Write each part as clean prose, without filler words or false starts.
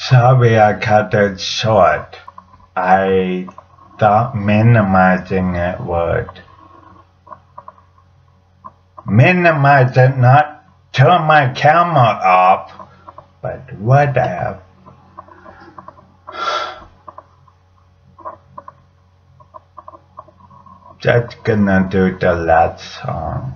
Sorry I cut it short. I thought minimizing it would. Minimize it, not turn my camera off, but whatever. Just gonna do the last song.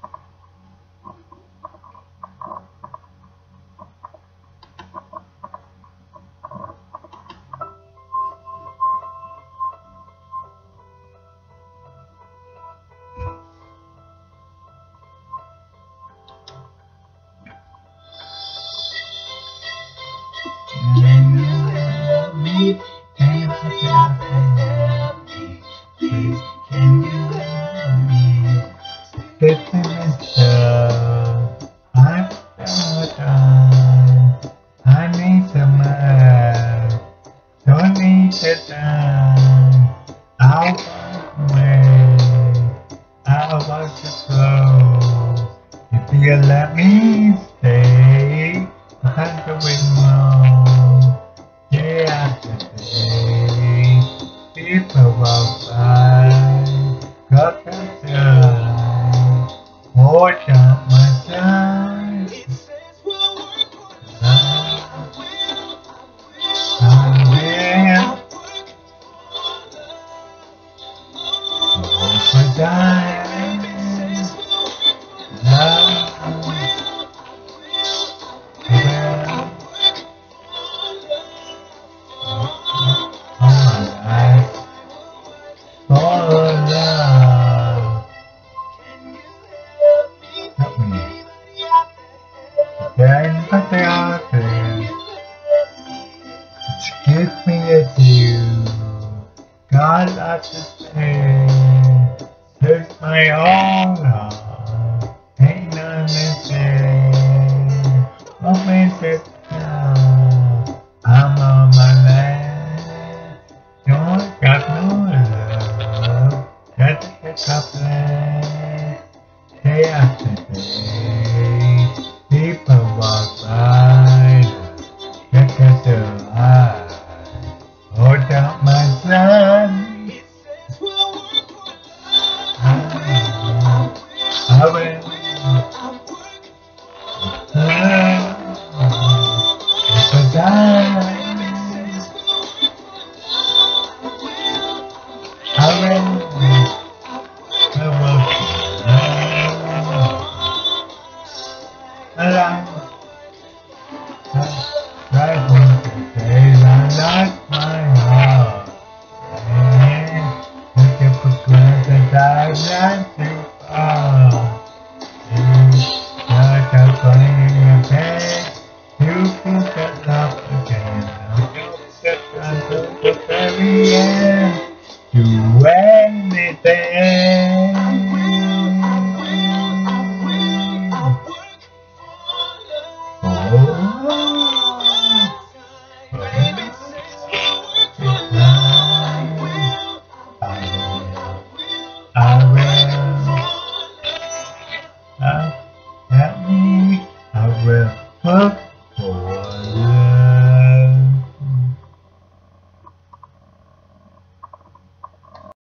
I need some don't need to die. I'll walk away. I'll walk the flow. If you let me stay behind the window, day after day, people walk by, got the joy, hold up my side. Give me a due. God loves to say, search my own heart, ain't none to say. Open the door, I'm on my land. Don't got no love, just a couple day after day. People walk by, get the eye. Hold up my son. I will. Right when the days are not